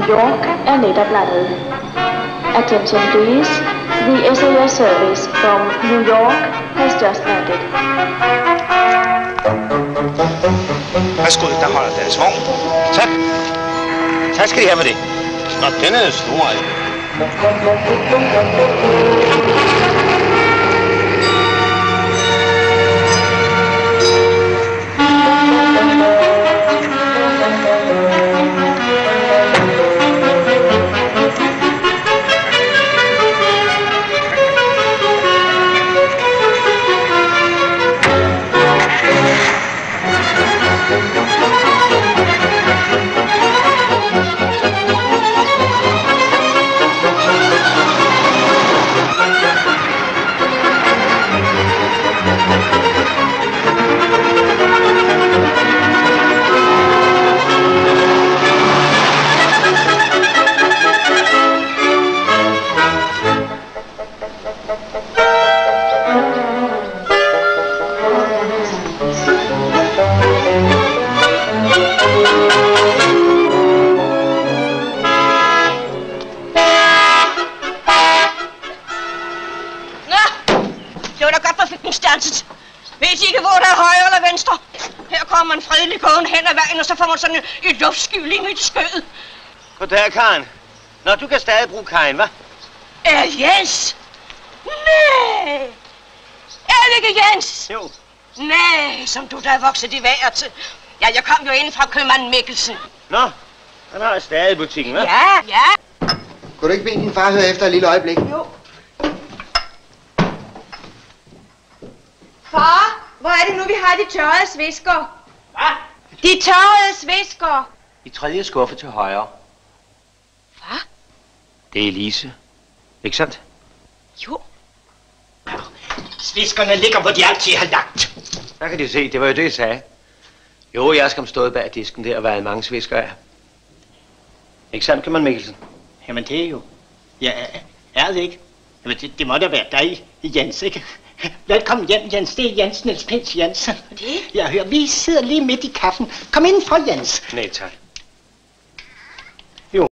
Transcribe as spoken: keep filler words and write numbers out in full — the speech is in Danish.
New York er netop landet. Attention please, the S A S service from New York has just landed. Værsgo, der holder deres vogn. Tak. Tak skal I have med det. Nå, den er stor. Ved I ikke, hvor der er højre eller venstre? Her kommer man fredelig gående hen ad vejen, og så får man sådan et luftskjul lige midt i skødet. Goddag, Karen. Nå, du kan stadig bruge Karin, hva'? Er Jens? Nej! Er det ikke Jens? Jo. Nej, som du der er vokset i vejret til. Ja, jeg kom jo ind fra købmanden Mikkelsen. Nå, han har stadig butikken, hva'? Ja, ja. Kunne du ikke bede din far høre efter et lille øjeblik? Jo. Far, hvor er det nu, vi har de tørrede svisker? Hvad? De tørrede svisker. I tredje skuffe til højre. Hvad? Det er Elise. Ikke sandt? Jo. Sviskerne ligger, hvor de altid har lagt. Der kan de se, det var jo det, jeg sagde. Jo, jeg skal stået bag disken der og været mange svisker af. Ikke sandt, Købmand Mikkelsen? Jamen det er jo... Ja, er det ikke? Jamen det, det må da være dig, Jens, ikke? Velkommen hjem, Jens. Det er Jens Niels Pins Jensen. Det? Jeg hører, vi sidder lige midt i kaffen. Kom ind for, Jens. Nej, tak.